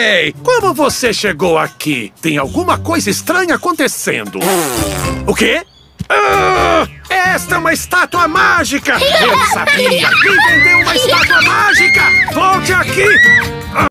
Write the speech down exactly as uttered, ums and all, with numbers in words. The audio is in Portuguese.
Ei, como você chegou aqui? Tem alguma coisa estranha acontecendo. O quê? Ah, esta é uma estátua mágica! Eu sabia! Quem vendeu uma estátua mágica? Volte aqui!